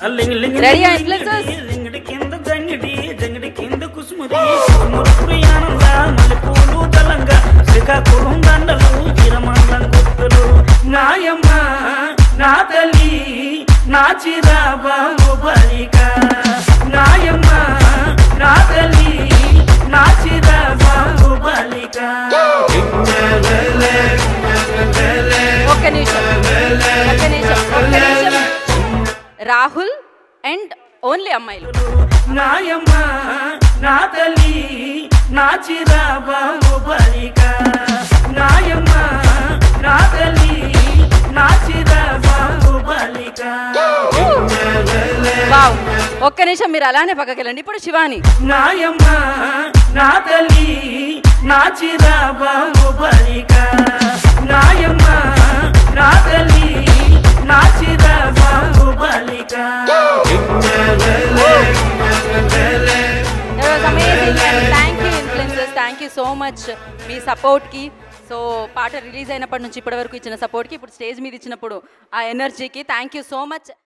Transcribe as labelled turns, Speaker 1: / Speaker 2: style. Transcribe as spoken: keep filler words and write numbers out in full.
Speaker 1: ready influencers
Speaker 2: లింగడి కింద జంగిడి జంగిడి కింద కుసుముది మురుపురి ఆనంద మల్లెపూలు తలంగా శ్రీకాకుళం దండలు ఇరమండం గుర్తులు నాయమ్మ నా తల్లి నా చిరాబాబు బాలిక నాయమ్మ నా తల్లి నా చిరాబాబు బాలిక
Speaker 1: ఒక్క నిమిషం ఒక్క నిమిషం ఒక్క నిమిషం రాహుల్ అండ్ ఓన్లీ అమ్మాయిలు
Speaker 2: నాయమ్మ నా తల్లి నా చిరాబాబు బాలిక నాయమ్మ నా తల్లి నా చిరాబాబు బాలిక
Speaker 1: వావ్ ఒక్క నిమిషం మీరు అలానే పక్కకెళ్ళండి ఇప్పుడు శివాని
Speaker 2: నాయమ్మ నా తల్లి నా చిరాబాబు బాలిక నాయమ్మ నా తల్లి నా చిరాబాబు బాలిక
Speaker 1: thank you influencers thank you so much మీ సపోర్ట్కి సో పాట రిలీజ్ అయినప్పటి నుంచి ఇప్పటి వరకు ఇచ్చిన సపోర్ట్కి ఇప్పుడు స్టేజ్ మీద ఇచ్చినప్పుడు ఆ ఎనర్జీకి థ్యాంక్ యూ సో మచ్